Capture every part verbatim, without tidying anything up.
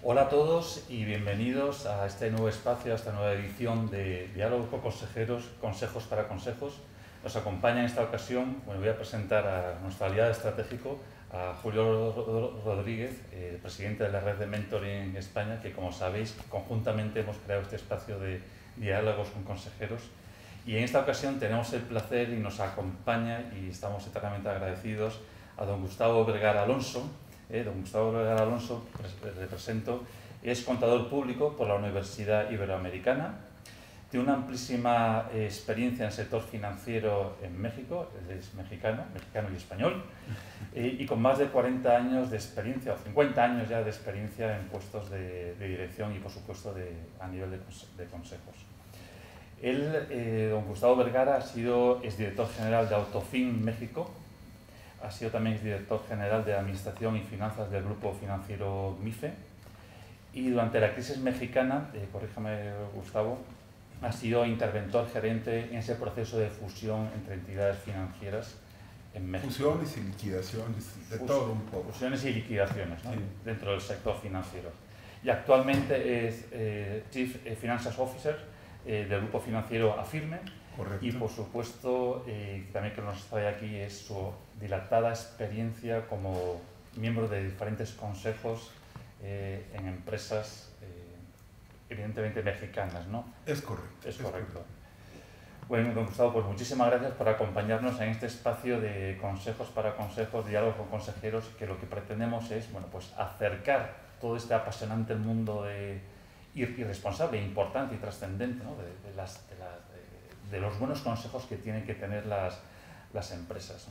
Hola a todos y bienvenidos a este nuevo espacio, a esta nueva edición de Diálogos con Consejeros, Consejos para Consejos. Nos acompaña en esta ocasión, bueno, voy a presentar a nuestro aliado estratégico, a Julio Rodríguez, eh, presidente de la Red de Mentoring España, que como sabéis, conjuntamente hemos creado este espacio de Diálogos con Consejeros. Y en esta ocasión tenemos el placer y nos acompaña, y estamos eternamente agradecidos, a don Gustavo Vergara Alonso. Eh, don Gustavo Vergara Alonso, represento, es contador público por la Universidad Iberoamericana, tiene una amplísima eh, experiencia en el sector financiero en México, es mexicano, mexicano y español, eh, y con más de cuarenta años de experiencia, o cincuenta años ya de experiencia en puestos de, de dirección y por supuesto de, a nivel de, de consejos. Él, eh, don Gustavo Vergara, ha sido exdirector general de Autofin México, ha sido también director general de Administración y Finanzas del Grupo Financiero MIFE, y durante la crisis mexicana, eh, corríjame Gustavo, ha sido interventor gerente en ese proceso de fusión entre entidades financieras en México. Fusiones y liquidaciones, de Fus todo un poco. Fusiones y liquidaciones, ¿no? Sí. Dentro del sector financiero. Y actualmente es eh, Chief Finances Officer eh, del Grupo Financiero Afirme. Correcto. Y por supuesto, eh, también que nos trae aquí es su dilatada experiencia como miembro de diferentes consejos eh, en empresas, eh, evidentemente mexicanas, ¿no? Es correcto. Es, es correcto. correcto. Bueno, don Gustavo, pues muchísimas gracias por acompañarnos en este espacio de consejos para consejos, diálogos con consejeros, que lo que pretendemos es, bueno, pues acercar todo este apasionante mundo de irresponsable, importante y trascendente, ¿no? de, de, las, de, la, de, de los buenos consejos que tienen que tener las, las empresas, ¿no?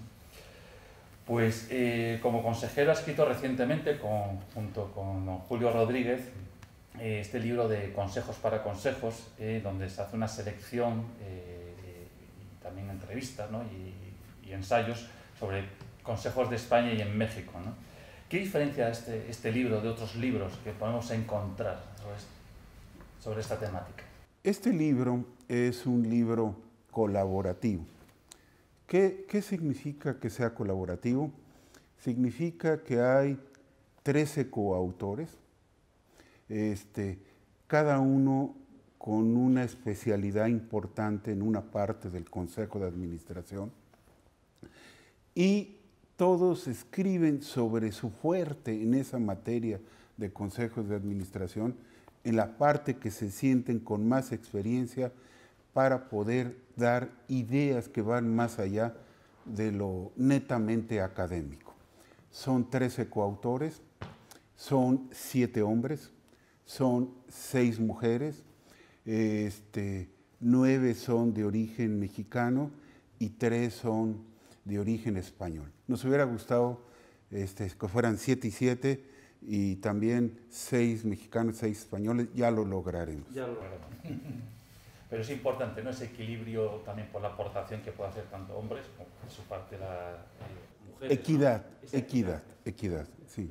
Pues eh, como consejero ha escrito recientemente, con, junto con don Julio Rodríguez, eh, este libro de Consejos para Consejos, eh, donde se hace una selección eh, y también entrevistas, ¿no? y, y ensayos sobre consejos de España y en México, ¿no? ¿Qué diferencia este, este libro de otros libros que podemos encontrar sobre, sobre esta temática? Este libro es un libro colaborativo. ¿Qué, ¿Qué significa que sea colaborativo? Significa que hay trece coautores, este, cada uno con una especialidad importante en una parte del Consejo de Administración, y todos escriben sobre su fuerte en esa materia de consejos de administración, en la parte que se sienten con más experiencia para poder dar ideas que van más allá de lo netamente académico. Son trece coautores, son siete hombres, son seis mujeres, este, nueve son de origen mexicano y tres son de origen español. Nos hubiera gustado este, que fueran siete y siete, y también seis mexicanos, seis españoles, ya lo lograremos. Ya lo lograremos. Pero es importante, ¿no?, ese equilibrio también por la aportación que puede hacer tanto hombres como por su parte las eh, mujeres. Equidad, ¿no? equidad, equidad, sí.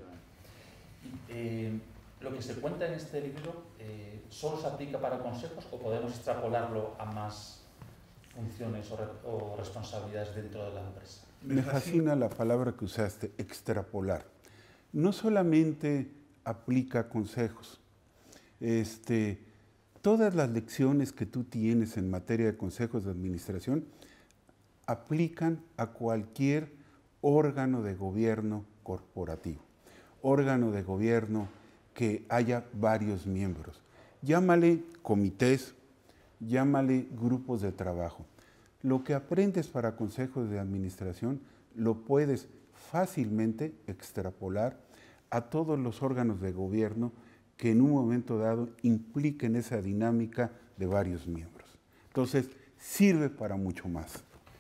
Eh, lo que se cuenta en este libro, eh, ¿solo se aplica para consejos o podemos extrapolarlo a más funciones o, re o responsabilidades dentro de la empresa? Me fascina la palabra que usaste, extrapolar. No solamente aplica consejos. Este, todas las lecciones que tú tienes en materia de consejos de administración aplican a cualquier órgano de gobierno corporativo, órgano de gobierno que haya varios miembros. Llámale comités, llámale grupos de trabajo. Lo que aprendes para consejos de administración lo puedes fácilmente extrapolar a todos los órganos de gobierno que en un momento dado impliquen esa dinámica de varios miembros. Entonces, sirve para mucho más.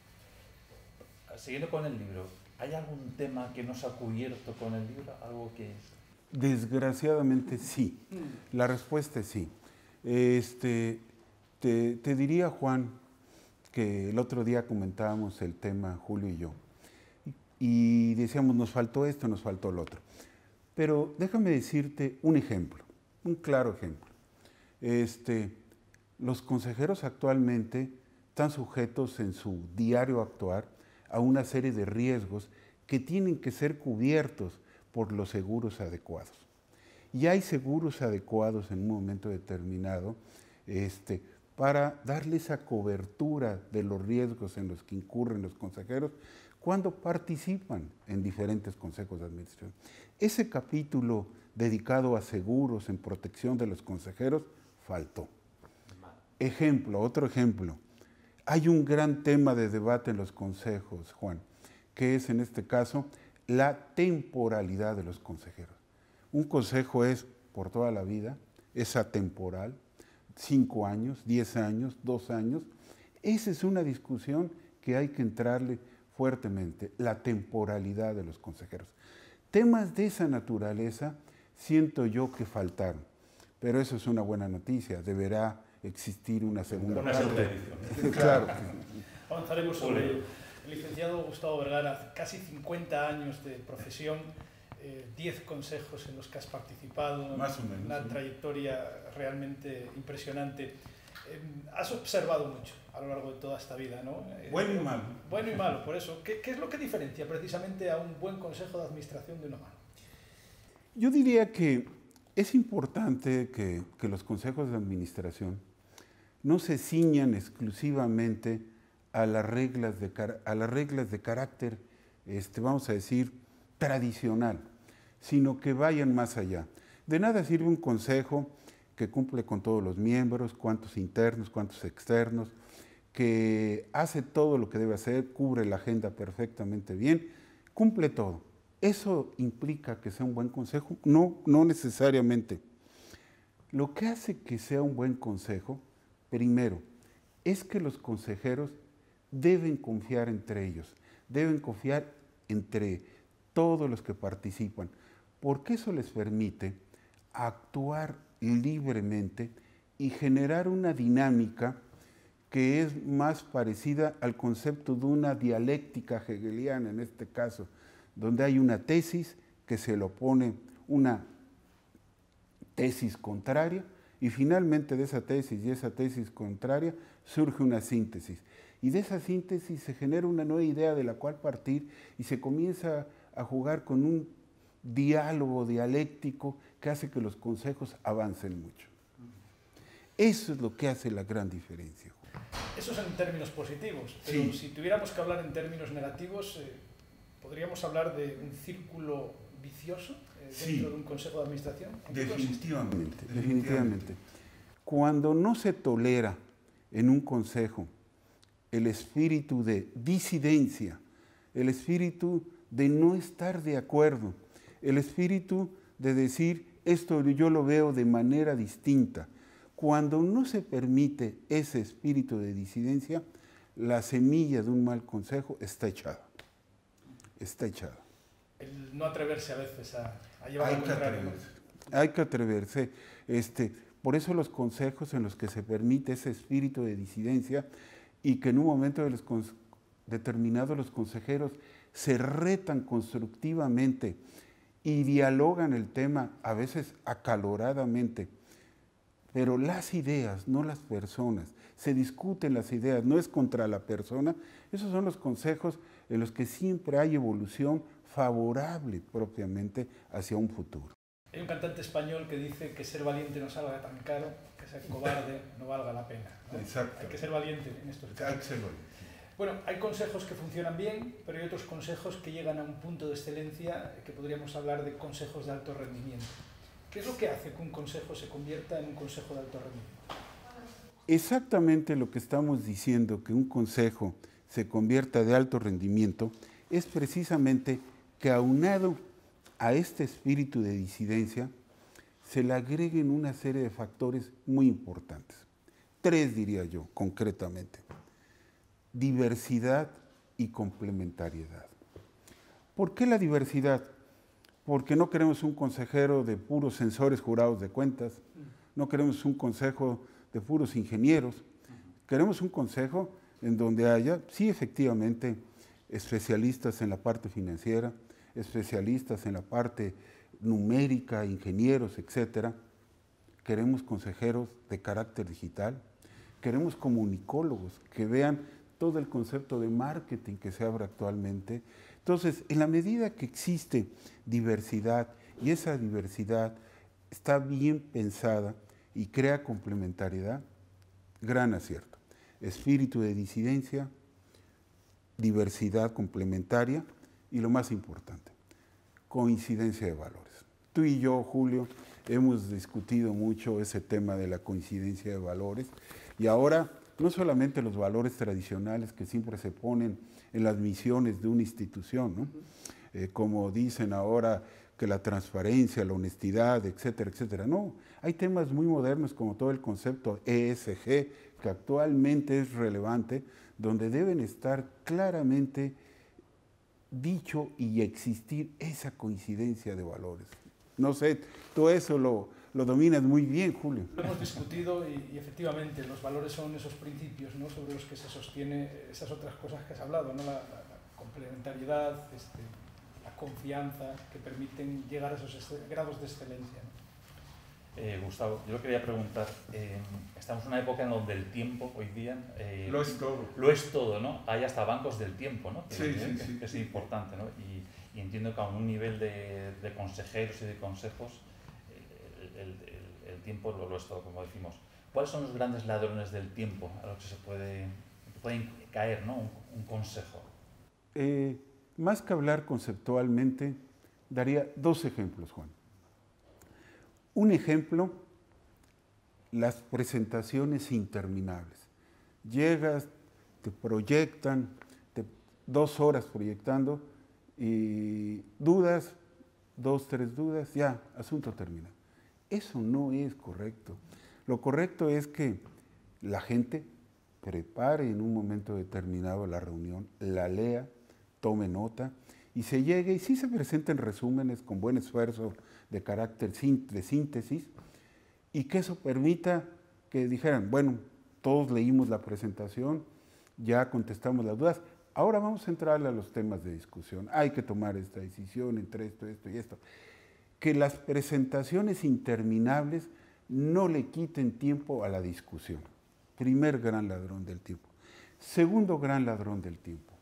Siguiendo con el libro, ¿hay algún tema que no se ha cubierto con el libro? ¿Algo que...? Desgraciadamente sí. La respuesta es sí. Este, te, te diría, Juan, que el otro día comentábamos el tema, Julio y yo, y decíamos, nos faltó esto, nos faltó lo otro. Pero déjame decirte un ejemplo, un claro ejemplo. Este, los consejeros actualmente están sujetos en su diario actuar a una serie de riesgos que tienen que ser cubiertos por los seguros adecuados. y hay seguros adecuados en un momento determinado este, para darle esa cobertura de los riesgos en los que incurren los consejeros cuando participan en diferentes consejos de administración. Ese capítulo dedicado a seguros en protección de los consejeros faltó. Ejemplo, otro ejemplo. Hay un gran tema de debate en los consejos, Juan, que es en este caso la temporalidad de los consejeros. Un consejo es por toda la vida, es atemporal, cinco años, diez años, dos años. Esa es una discusión que hay que entrarle fuertemente, la temporalidad de los consejeros. Temas de esa naturaleza siento yo que faltaron, pero eso es una buena noticia, deberá existir una segunda una parte. segunda edición. Claro. Avanzaremos sobre el licenciado Gustavo Vergara, casi cincuenta años de profesión, eh, diez consejos en los que has participado, Más o menos, una sí. trayectoria realmente impresionante. Eh, has observado mucho a lo largo de toda esta vida, ¿no? Eh, Bueno y malo. Bueno y malo, por eso. ¿Qué, ¿Qué es lo que diferencia precisamente a un buen consejo de administración de uno malo? Yo diría que es importante que, que los consejos de administración no se ciñan exclusivamente a las reglas de, a las reglas de carácter, este, vamos a decir, tradicional, sino que vayan más allá. De nada sirve un consejo que cumple con todos los miembros, cuántos internos, cuántos externos, que hace todo lo que debe hacer, cubre la agenda perfectamente bien, cumple todo. ¿Eso implica que sea un buen consejo? No, no necesariamente. Lo que hace que sea un buen consejo, primero, es que los consejeros deben confiar entre ellos, deben confiar entre todos los que participan, porque eso les permite actuar libremente y generar una dinámica que es más parecida al concepto de una dialéctica hegeliana en este caso, donde hay una tesis que se le opone una tesis contraria y finalmente de esa tesis y esa tesis contraria surge una síntesis. Y de esa síntesis se genera una nueva idea de la cual partir y se comienza a jugar con un diálogo dialéctico que hace que los consejos avancen mucho. Eso es lo que hace la gran diferencia. Eso es en términos positivos, pero Sí. si tuviéramos que hablar en términos negativos, eh, ¿podríamos hablar de un círculo vicioso eh, dentro Sí. de un consejo de administración? ¿En qué consiste? Definitivamente, definitivamente. Cuando no se tolera en un consejo el espíritu de disidencia, el espíritu de no estar de acuerdo, el espíritu de decir esto yo lo veo de manera distinta, cuando no se permite ese espíritu de disidencia, la semilla de un mal consejo está echada. Está echada. El no atreverse a veces a, a llevar Hay al que contrario. atreverse. Hay que atreverse. Este, por eso los consejos en los que se permite ese espíritu de disidencia y que en un momento de los determinado los consejeros se retan constructivamente y dialogan el tema, a veces acaloradamente, pero las ideas, no las personas, se discuten las ideas, no es contra la persona. Esos son los consejos en los que siempre hay evolución favorable propiamente hacia un futuro. Hay un cantante español que dice que ser valiente no salga tan caro, que ser cobarde no valga la pena, ¿no? Exacto. Hay que ser valiente en estos casos. Bueno, hay consejos que funcionan bien, pero hay otros consejos que llegan a un punto de excelencia que podríamos hablar de consejos de alto rendimiento. ¿Qué es lo que hace que un consejo se convierta en un consejo de alto rendimiento? Exactamente lo que estamos diciendo, que un consejo se convierta de alto rendimiento, es precisamente que aunado a este espíritu de disidencia, se le agreguen una serie de factores muy importantes. Tres, diría yo, concretamente. Diversidad y complementariedad. ¿Por qué la diversidad? Porque no queremos un consejero de puros censores jurados de cuentas, no queremos un consejo de puros ingenieros, queremos un consejo en donde haya, sí, efectivamente, especialistas en la parte financiera, especialistas en la parte numérica, ingenieros, etcétera. Queremos consejeros de carácter digital, queremos comunicólogos que vean todo el concepto de marketing que se abre actualmente. Entonces, en la medida que existe diversidad y esa diversidad está bien pensada y crea complementariedad, gran acierto. Espíritu de disidencia, diversidad complementaria y lo más importante, coincidencia de valores. Tú y yo, Julio, hemos discutido mucho ese tema de la coincidencia de valores y ahora no solamente los valores tradicionales que siempre se ponen en las misiones de una institución, ¿no? Eh, como dicen ahora que la transparencia, la honestidad, etcétera, etcétera. No, hay temas muy modernos como todo el concepto E S G, que actualmente es relevante, donde deben estar claramente dicho y existir esa coincidencia de valores. No sé, todo eso lo, lo dominas muy bien, Julio. Lo hemos discutido y, y efectivamente los valores son esos principios, ¿no?, sobre los que se sostiene esas otras cosas que has hablado, ¿no?, la, la, la complementariedad, este, la confianza, que permiten llegar a esos grados de excelencia, ¿no? Eh, Gustavo, yo quería preguntar, eh, estamos en una época en donde el tiempo hoy día eh, Lo es todo. lo es todo, ¿no? Hay hasta bancos del tiempo, ¿no? Que, Sí, que, sí, que, sí. que es importante, ¿no? Y, y entiendo que a un nivel de, de consejeros y de consejos el, el, el, el tiempo lo, lo es todo, como decimos. ¿Cuáles son los grandes ladrones del tiempo a los que se puede, pueden caer, ¿no?, un, un consejo? Eh, más que hablar conceptualmente, daría dos ejemplos, Juan. Un ejemplo, las presentaciones interminables. Llegas, te proyectan, te, dos horas proyectando y dudas, dos, tres dudas, ya, asunto terminado. Eso no es correcto. Lo correcto es que la gente prepare en un momento determinado la reunión, la lea, tome nota y se llegue y sí se presenten resúmenes con buen esfuerzo de carácter de síntesis y que eso permita que dijeran, bueno, todos leímos la presentación, ya contestamos las dudas, ahora vamos a entrarle a los temas de discusión, hay que tomar esta decisión entre esto, esto y esto. Que las presentaciones interminables no le quiten tiempo a la discusión. Primer gran ladrón del tiempo. Segundo gran ladrón del tiempo,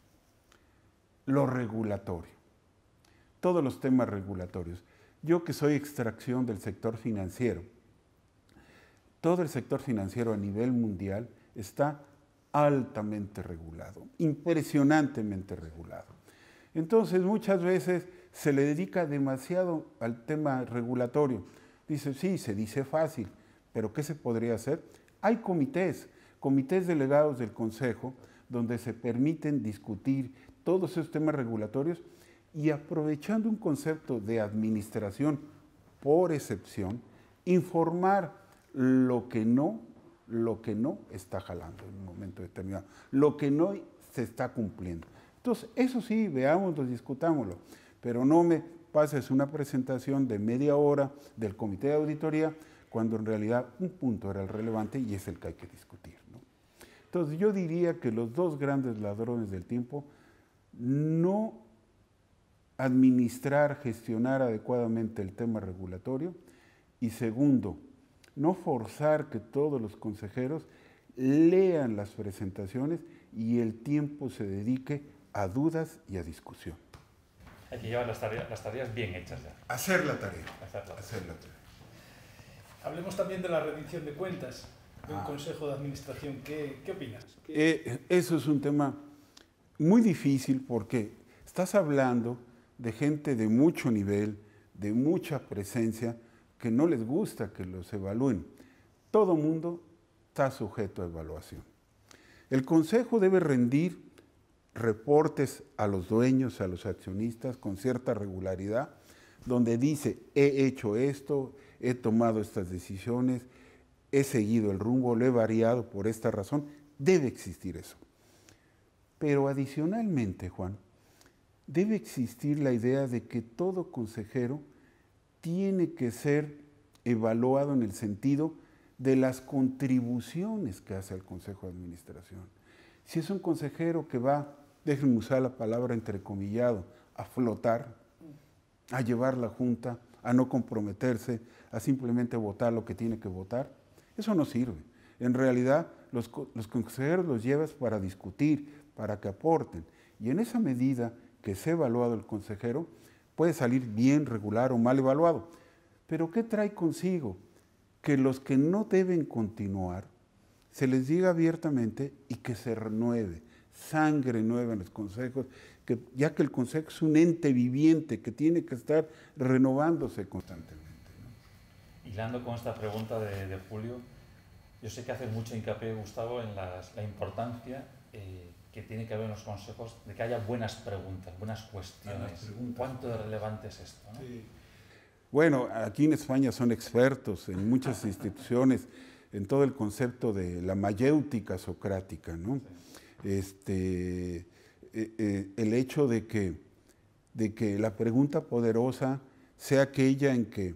lo regulatorio. Todos los temas regulatorios. Yo que soy extracción del sector financiero, todo el sector financiero a nivel mundial está altamente regulado, impresionantemente regulado. Entonces muchas veces se le dedica demasiado al tema regulatorio. Dice, sí, se dice fácil, pero ¿qué se podría hacer? Hay comités, comités delegados del Consejo, donde se permiten discutir todos esos temas regulatorios y aprovechando un concepto de administración por excepción, informar lo que no, lo que no está jalando en un momento determinado, lo que no se está cumpliendo. Entonces, eso sí, veámoslo, discutámoslo, pero no me pases una presentación de media hora del comité de auditoría cuando en realidad un punto era el relevante y es el que hay que discutir, ¿no? Entonces, yo diría que los dos grandes ladrones del tiempo, no administrar, gestionar adecuadamente el tema regulatorio y segundo, no forzar que todos los consejeros lean las presentaciones y el tiempo se dedique a dudas y a discusión. Hay que llevar las tareas, las tareas bien hechas ya. Hacer la tarea. Hacerlas. Hacer la tarea. Hablemos también de la rendición de cuentas de un Ah. consejo de administración. ¿Qué, qué opinas? ¿Qué... Eh, eso es un tema muy difícil porque estás hablando de gente de mucho nivel, de mucha presencia, que no les gusta que los evalúen. Todo mundo está sujeto a evaluación. El Consejo debe rendir reportes a los dueños, a los accionistas, con cierta regularidad, donde dice, he hecho esto, he tomado estas decisiones, he seguido el rumbo, lo he variado por esta razón. Debe existir eso. Pero adicionalmente, Juan, debe existir la idea de que todo consejero tiene que ser evaluado en el sentido de las contribuciones que hace al Consejo de Administración. Si es un consejero que va, déjenme usar la palabra entrecomillado, a flotar, a llevar la junta, a no comprometerse, a simplemente votar lo que tiene que votar, eso no sirve. En realidad, los, los consejeros los llevas para discutir, para que aporten. Y en esa medida que sea evaluado el consejero, puede salir bien, regular o mal evaluado. Pero ¿qué trae consigo? Que los que no deben continuar, se les diga abiertamente y que se renueve, sangre nueva en los consejos, que, ya que el consejo es un ente viviente que tiene que estar renovándose constantemente, ¿no? Hilando con esta pregunta de, de Julio, yo sé que hace mucho hincapié, Gustavo, en las, la importancia eh, que tiene que haber en los consejos de que haya buenas preguntas, buenas cuestiones. Buenas preguntas. ¿Cuánto de relevante es esto, ¿no? Sí. Bueno, aquí en España son expertos en muchas instituciones en todo el concepto de la mayéutica socrática, ¿no? Sí. Este, eh, eh, el hecho de que, de que la pregunta poderosa sea aquella en que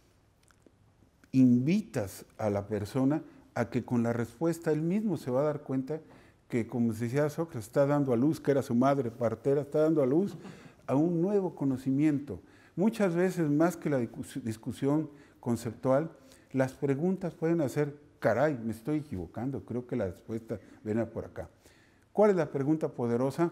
invitas a la persona a que con la respuesta él mismo se va a dar cuenta que, como decía Sócrates, está dando a luz, que era su madre partera, está dando a luz a un nuevo conocimiento. Muchas veces, más que la discusión conceptual, las preguntas pueden hacer, caray, me estoy equivocando, creo que la respuesta viene por acá. ¿Cuál es la pregunta poderosa?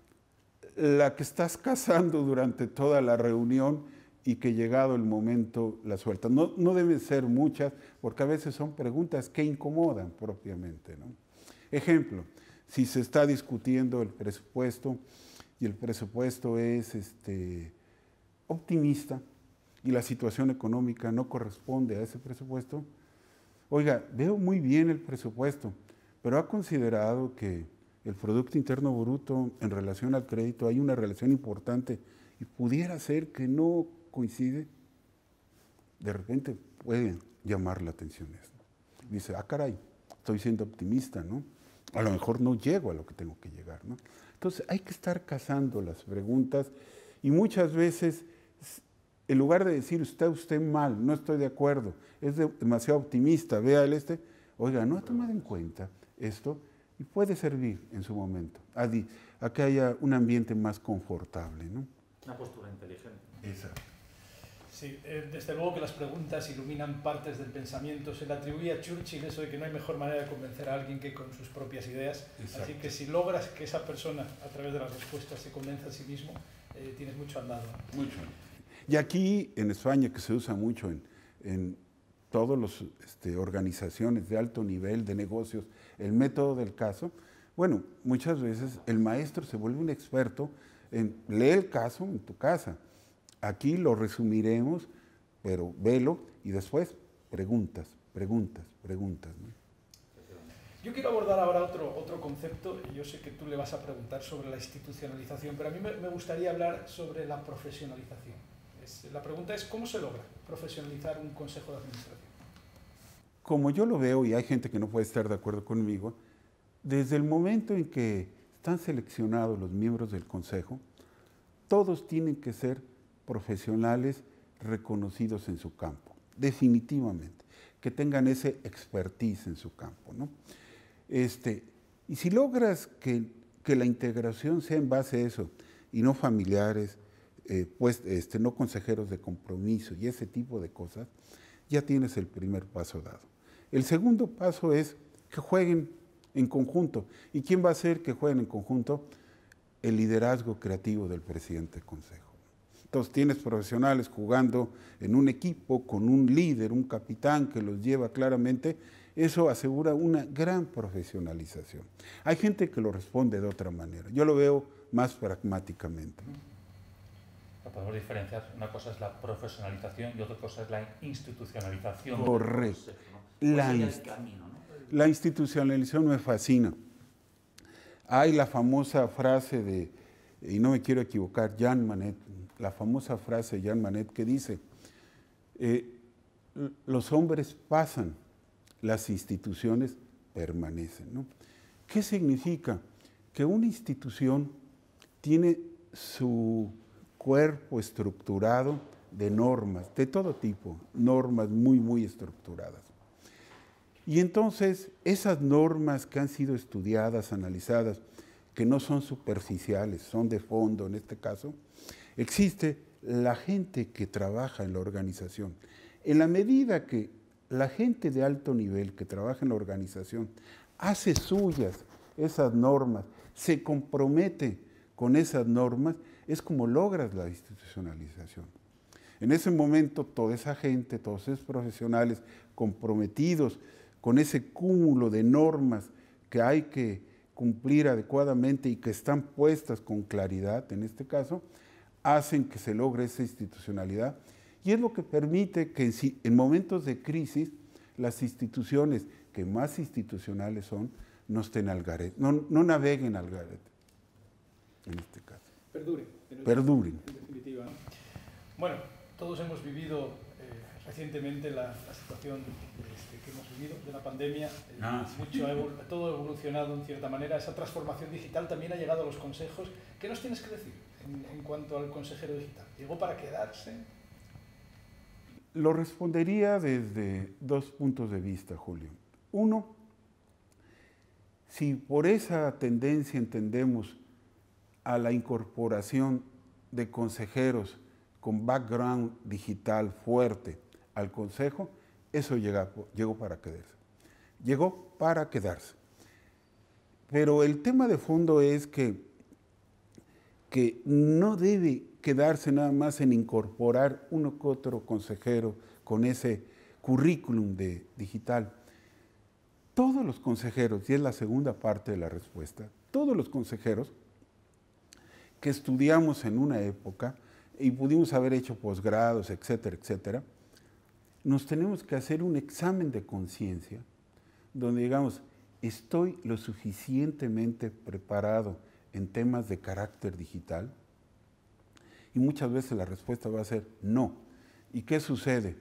La que estás cazando durante toda la reunión y que llegado el momento la sueltas. No, no deben ser muchas, porque a veces son preguntas que incomodan propiamente, ¿no? Ejemplo, si se está discutiendo el presupuesto y el presupuesto es este, optimista y la situación económica no corresponde a ese presupuesto, oiga, veo muy bien el presupuesto, pero ha considerado que el Producto Interno Bruto en relación al crédito hay una relación importante y pudiera ser que no coincide, de repente puede llamar la atención esto. Dice, ah, caray, estoy siendo optimista, ¿no? A lo mejor no llego a lo que tengo que llegar, ¿no? Entonces hay que estar cazando las preguntas y muchas veces, en lugar de decir, está usted mal, no estoy de acuerdo, es de, demasiado optimista, vea el este, oiga, no ha tomado en cuenta esto y puede servir en su momento a, di, a que haya un ambiente más confortable, ¿no? Una postura inteligente. Exacto. Sí, eh, desde luego que las preguntas iluminan partes del pensamiento. Se le atribuye a Churchill eso de que no hay mejor manera de convencer a alguien que con sus propias ideas. Exacto. Así que si logras que esa persona, a través de las respuestas, se convenza a sí mismo, eh, tienes mucho andado. Mucho. Y aquí en España, que se usa mucho en, en todas las este, organizaciones de alto nivel de negocios, el método del caso, bueno, muchas veces el maestro se vuelve un experto en lee el caso en tu casa. Aquí lo resumiremos, pero velo y después preguntas, preguntas, preguntas, ¿no? Yo quiero abordar ahora otro, otro concepto. Yo sé que tú le vas a preguntar sobre la institucionalización, pero a mí me, me gustaría hablar sobre la profesionalización. Es, la pregunta es, ¿cómo se logra profesionalizar un consejo de administración? Como yo lo veo, y hay gente que no puede estar de acuerdo conmigo, desde el momento en que están seleccionados los miembros del consejo, todos tienen que ser profesionales reconocidos en su campo, definitivamente, que tengan ese expertise en su campo, ¿no? Este, y si logras que, que la integración sea en base a eso, y no familiares, eh, pues, este, no consejeros de compromiso y ese tipo de cosas, ya tienes el primer paso dado. El segundo paso es que jueguen en conjunto. ¿Y quién va a hacer que jueguen en conjunto? El liderazgo creativo del presidente del consejo. Entonces tienes profesionales jugando en un equipo con un líder, un capitán que los lleva claramente, eso asegura una gran profesionalización. Hay gente que lo responde de otra manera, yo lo veo más pragmáticamente. Podemos diferenciar, una cosa es la profesionalización y otra cosa es la institucionalización. Correcto. ¿No? La, el camino, ¿no? La institucionalización me fascina. Hay la famosa frase de, y no me quiero equivocar, Jean Monnet, la famosa frase de Jean Monnet que dice, eh, los hombres pasan, las instituciones permanecen, ¿no? ¿Qué significa? Que una institución tiene su cuerpo estructurado de normas, de todo tipo, normas muy, muy estructuradas. Y entonces, esas normas que han sido estudiadas, analizadas, que no son superficiales, son de fondo en este caso, existe la gente que trabaja en la organización. En la medida que la gente de alto nivel que trabaja en la organización hace suyas esas normas, se compromete con esas normas, es como logras la institucionalización. En ese momento, toda esa gente, todos esos profesionales comprometidos con ese cúmulo de normas que hay que cumplir adecuadamente y que están puestas con claridad, en este caso, hacen que se logre esa institucionalidad. Y es lo que permite que en momentos de crisis, las instituciones que más institucionales son, no estén al garete, no, no naveguen al garete, en este caso. Perduren. Perduren. En definitiva, ¿no? Bueno, todos hemos vivido eh, recientemente la, la situación este, que hemos vivido de la pandemia. Eh, Ah, sí. mucho ha evol- todo ha evolucionado en cierta manera. Esa transformación digital también ha llegado a los consejos. ¿Qué nos tienes que decir en, en cuanto al consejero digital? ¿Llegó para quedarse? Lo respondería desde dos puntos de vista, Julio. Uno, si por esa tendencia entendemos a la incorporación de consejeros con background digital fuerte al consejo, eso llega, llegó para quedarse. Llegó para quedarse. Pero el tema de fondo es que, que no debe quedarse nada más en incorporar uno que otro consejero con ese currículum de digital. Todos los consejeros, y es la segunda parte de la respuesta, todos los consejeros que estudiamos en una época y pudimos haber hecho posgrados, etcétera, etcétera, nos tenemos que hacer un examen de conciencia donde digamos, ¿estoy lo suficientemente preparado en temas de carácter digital? Y muchas veces la respuesta va a ser no. ¿Y qué sucede?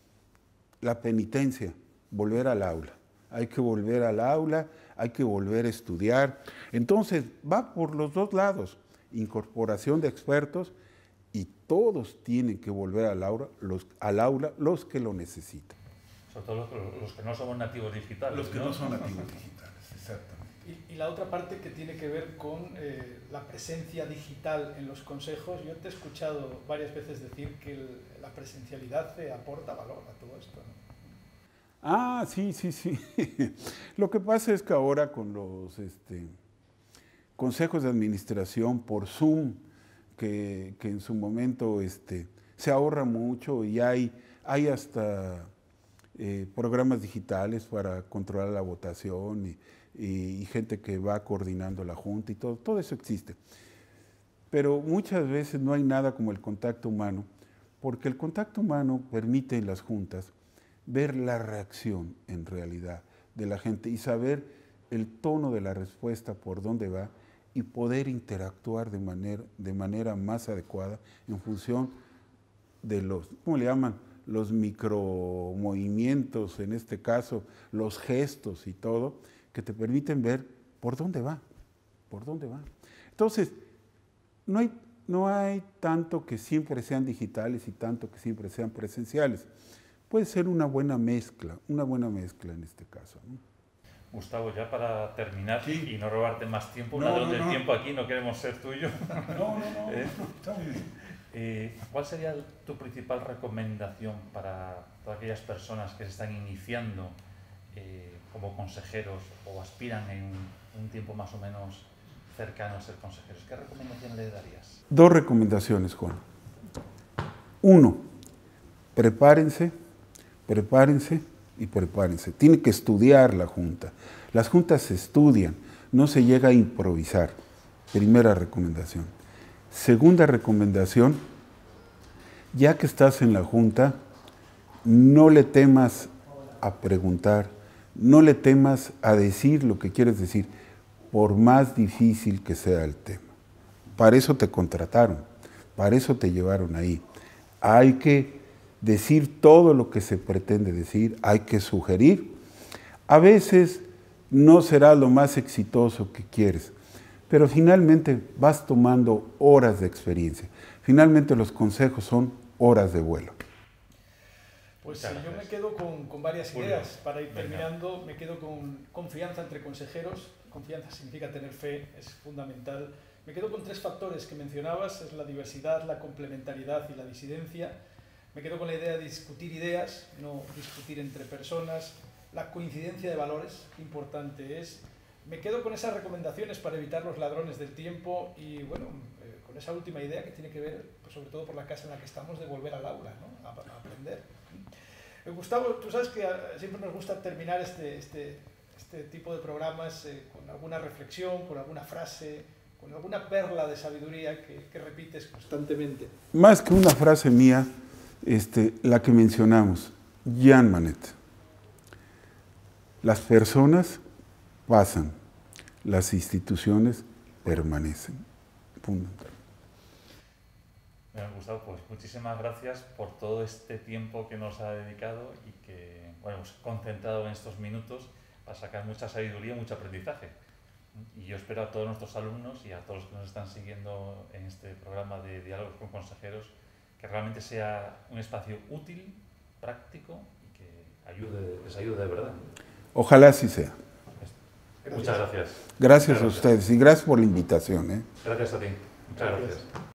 La penitencia, volver al aula. Hay que volver al aula, hay que volver a estudiar. Entonces, va por los dos lados, incorporación de expertos y todos tienen que volver al aula, los, al aula, los que lo necesitan. Sobre todo los, los que no somos nativos digitales. Los que no, no son nativos digitales, exactamente. Y, y la otra parte que tiene que ver con eh, la presencia digital en los consejos. Yo te he escuchado varias veces decir que el, la presencialidad te aporta valor a todo esto, ¿no? Ah, sí, sí, sí. Lo que pasa es que ahora con los este, consejos de administración por Zoom, que, que en su momento este, se ahorra mucho y hay, hay hasta eh, programas digitales para controlar la votación y, y, y gente que va coordinando la junta y todo, todo eso existe. Pero muchas veces no hay nada como el contacto humano, porque el contacto humano permite en las juntas ver la reacción en realidad de la gente y saber el tono de la respuesta, por dónde va, y poder interactuar de manera, de manera más adecuada en función de los, ¿cómo le llaman? Los micromovimientos, en este caso, los gestos y todo, que te permiten ver por dónde va, por dónde va. Entonces, no hay, no hay tanto que siempre sean digitales y tanto que siempre sean presenciales. Puede ser una buena mezcla, una buena mezcla en este caso, ¿no? Gustavo, ya para terminar sí. y no robarte más tiempo, no, un ladrón no, del no. tiempo aquí, no queremos ser tuyo. No, no, no, ¿Eh? está muy bien. Eh, ¿Cuál sería tu principal recomendación para todas aquellas personas que se están iniciando eh, como consejeros o aspiran en un tiempo más o menos cercano a ser consejeros? ¿Qué recomendación le darías? Dos recomendaciones, Juan. Uno, prepárense, prepárense y prepárense. Tiene que estudiar la junta. Las juntas se estudian, no se llega a improvisar. Primera recomendación. Segunda recomendación, ya que estás en la junta, no le temas a preguntar, no le temas a decir lo que quieres decir, por más difícil que sea el tema. Para eso te contrataron, para eso te llevaron ahí. Hay que decir todo lo que se pretende decir, hay que sugerir. A veces no será lo más exitoso que quieres, pero finalmente vas tomando horas de experiencia. Finalmente los consejos son horas de vuelo. Pues sí, yo me quedo con, con varias ideas. Para ir terminando, me quedo con confianza entre consejeros. Confianza significa tener fe, es fundamental. Me quedo con tres factores que mencionabas, es la diversidad, la complementariedad y la disidencia. Me quedo con la idea de discutir ideas, no discutir entre personas. La coincidencia de valores, qué importante es. me quedo con esas recomendaciones para evitar los ladrones del tiempo y, bueno, eh, con esa última idea que tiene que ver, pues, sobre todo por la casa en la que estamos, de volver al aula, ¿no? a, a aprender. Eh, Gustavo, tú sabes que a, siempre nos gusta terminar este, este, este tipo de programas eh, con alguna reflexión, con alguna frase, con alguna perla de sabiduría que, que repites constantemente. Más que una frase mía, este, la que mencionamos, Jean Monnet. Las personas pasan, las instituciones permanecen. Punto. Bueno, Gustavo, pues muchísimas gracias por todo este tiempo que nos ha dedicado y que, bueno, hemos concentrado en estos minutos para sacar mucha sabiduría, mucho aprendizaje. Y yo espero a todos nuestros alumnos y a todos los que nos están siguiendo en este programa de Diálogos con Consejeros que realmente sea un espacio útil, práctico y que ayude, les ayude de verdad. Ojalá así sea. Muchas gracias. Gracias a ustedes y gracias por la invitación. ¿eh? Gracias a ti. Muchas gracias.